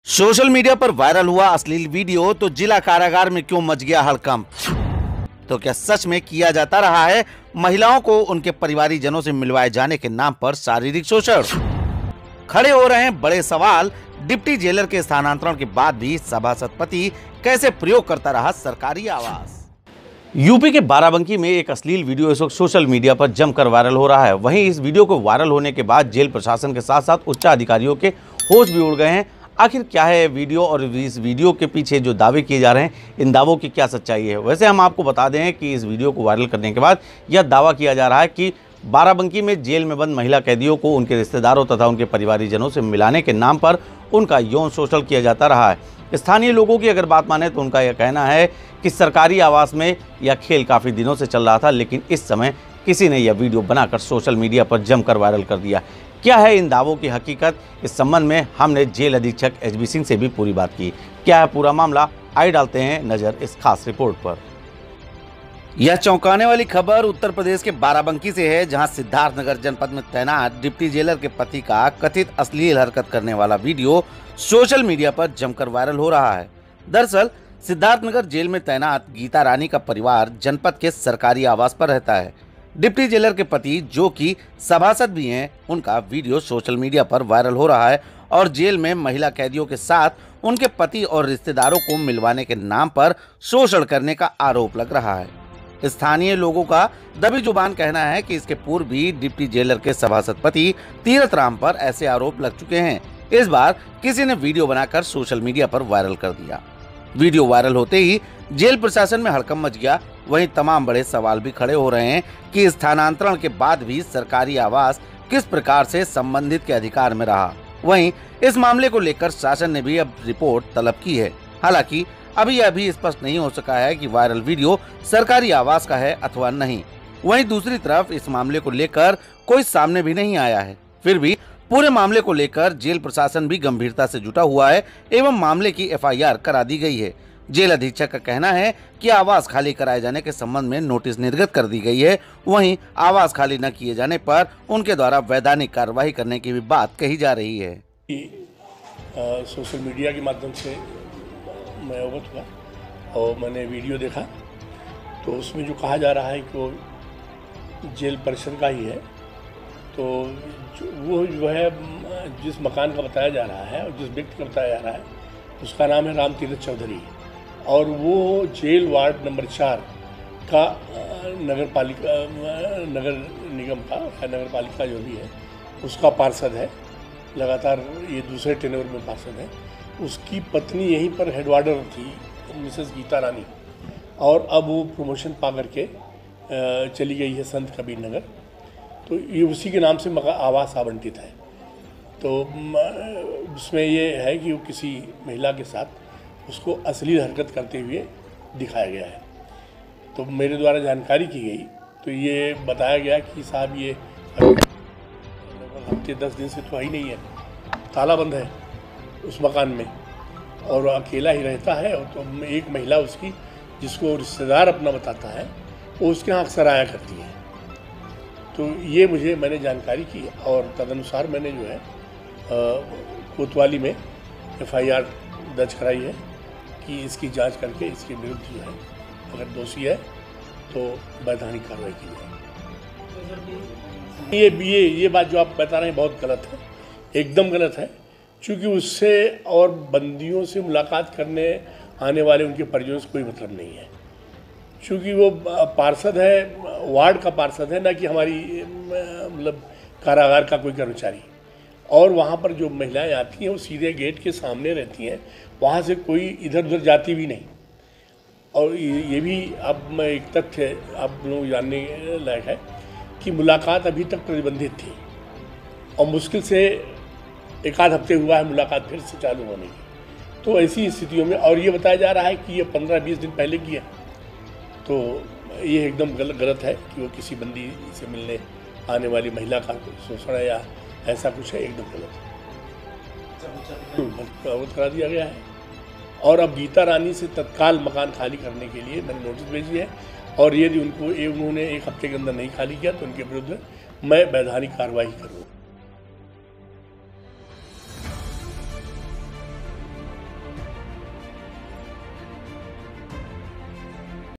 Social media पर viral हुआ अश्लील वीडियो तो जिला कारागार में क्यों मच गया हड़कंप। तो क्या सच में किया जाता रहा है महिलाओं को उनके परिवारीजनों से मिलवाए जाने के नाम पर शारीरिक शोषण। खड़े हो रहे हैं बड़े सवाल। डिप्टी जेलर के स्थानांतरण के बाद भी सभासद पति कैसे प्रयोग करता रहा सरकारी आवास। यूपी के बाराबंकी में एक अश्लील वीडियो इस वक्त सोशल मीडिया पर जमकर वायरल हो रहा है। वहीं इस वीडियो को वायरल होने के बाद जेल प्रशासन के साथ साथ उच्च अधिकारियों के होश भी उड़ गए हैं। आखिर क्या है वीडियो और इस वीडियो के पीछे जो दावे किए जा रहे हैं, इन दावों की क्या सच्चाई है। वैसे हम आपको बता दें कि इस वीडियो को वायरल करने के बाद यह दावा किया जा रहा है कि बाराबंकी में जेल में बंद महिला कैदियों को उनके रिश्तेदारों तथा उनके परिवारीजनों से मिलाने के नाम पर उनका यौन शोषण किया जाता रहा है। स्थानीय लोगों की अगर बात माने तो उनका यह कहना है कि सरकारी आवास में यह खेल काफ़ी दिनों से चल रहा था, लेकिन इस समय किसी ने यह वीडियो बनाकर सोशल मीडिया पर जमकर वायरल कर दिया। क्या है इन दावों की हकीकत, इस संबंध में हमने जेल अधीक्षक एचबी सिंह से भी पूरी बात की। क्या है पूरा मामला, आइए डालते हैं नजर इस खास रिपोर्ट पर। यह चौंकाने वाली खबर उत्तर प्रदेश के बाराबंकी से है, जहां सिद्धार्थनगर जनपद में तैनात डिप्टी जेलर के पति का कथित अश्लील हरकत करने वाला वीडियो सोशल मीडिया पर जमकर वायरल हो रहा है। दरअसल सिद्धार्थनगर जेल में तैनात गीता रानी का परिवार जनपद के सरकारी आवास पर रहता है। डिप्टी जेलर के पति, जो कि सभासद भी हैं, उनका वीडियो सोशल मीडिया पर वायरल हो रहा है और जेल में महिला कैदियों के साथ उनके पति और रिश्तेदारों को मिलवाने के नाम पर शोषण करने का आरोप लग रहा है। स्थानीय लोगों का दबी जुबान कहना है कि इसके पूर्व भी डिप्टी जेलर के सभासद पति तीरथ राम पर ऐसे आरोप लग चुके हैं। इस बार किसी ने वीडियो बनाकर सोशल मीडिया पर वायरल कर दिया। वीडियो वायरल होते ही जेल प्रशासन में हड़कंप मच गया। वहीं तमाम बड़े सवाल भी खड़े हो रहे हैं कि स्थानांतरण के बाद भी सरकारी आवास किस प्रकार से संबंधित के अधिकार में रहा। वहीं इस मामले को लेकर शासन ने भी अब रिपोर्ट तलब की है। हालांकि अभी यह भी स्पष्ट नहीं हो सका है कि वायरल वीडियो सरकारी आवास का है अथवा नहीं। वहीं दूसरी तरफ इस मामले को लेकर कोई सामने भी नहीं आया है। फिर भी पूरे मामले को लेकर जेल प्रशासन भी गंभीरता से जुटा हुआ है एवं मामले की एफआईआर करा दी गई है। जेल अधीक्षक का कहना है कि आवास खाली कराए जाने के संबंध में नोटिस निर्गत कर दी गई है। वहीं आवास खाली न किए जाने पर उनके द्वारा वैधानिक कार्रवाई करने की भी बात कही जा रही है। सोशल मीडिया के माध्यम से मैं अवगत हुआ और मैंने वीडियो देखा, तो उसमें जो कहा जा रहा है कि वो जेल परिसर का ही है। तो वो जो है जिस मकान का बताया जा रहा है और जिस व्यक्ति का बताया जा रहा है उसका नाम है राम तीरथ चौधरी, और वो जेल वार्ड नंबर 4 का नगर निगम का या नगर पालिका जो भी है उसका पार्षद है। लगातार ये दूसरे टेन्योर में पार्षद है। उसकी पत्नी यहीं पर हेडवार्डर थी, मिसेस गीता रानी, और अब वो प्रमोशन पा करके चली गई है संत कबीर नगर। तो ये उसी के नाम से आवास आवंटित है। तो उसमें ये है कि वो किसी महिला के साथ उसको अश्लील हरकत करते हुए दिखाया गया है। तो मेरे द्वारा जानकारी की गई तो ये बताया गया कि साहब ये हफ्ते 10 दिन से तो ही नहीं है, ताला बंद है उस मकान में और अकेला ही रहता है। और तो एक महिला उसकी, जिसको रिश्तेदार अपना बताता है, वो उसके यहाँ अक्सर आया करती है। तो ये मैंने जानकारी की और तदनुसार मैंने जो है कोतवाली में एफआईआर दर्ज कराई है कि इसकी जांच करके इसके विरुद्ध जो है अगर दोषी है तो वैधानिक कार्रवाई की जाए। ये बात जो आप बता रहे हैं बहुत गलत है, एकदम गलत है। क्योंकि उससे और बंदियों से मुलाकात करने आने वाले उनके परिजनों से कोई मतलब नहीं है। क्योंकि वो पार्षद है, वार्ड का पार्षद है, ना कि हमारी मतलब कारागार का कोई कर्मचारी। और वहाँ पर जो महिलाएं आती हैं वो सीधे गेट के सामने रहती हैं, वहाँ से कोई इधर उधर जाती भी नहीं। और ये भी अब मैं एक तथ्य आप लोग जानने लायक है कि मुलाकात अभी तक प्रतिबंधित थी और मुश्किल से एक आध हफ्ते हुआ है मुलाकात फिर से चालू होने की। तो ऐसी स्थितियों में, और ये बताया जा रहा है कि ये 15-20 दिन पहले की है, तो ये एकदम गलत है कि वो किसी बंदी से मिलने आने वाली महिला का शोषण है या ऐसा कुछ है, एकदम गलत है। अवगत करा दिया गया है और अब गीता रानी से तत्काल मकान खाली करने के लिए मैंने नोटिस भेजी है, और यदि उन्होंने 1 हफ्ते के अंदर नहीं खाली किया तो उनके विरुद्ध मैं वैधानिक कार्रवाई करूँगा।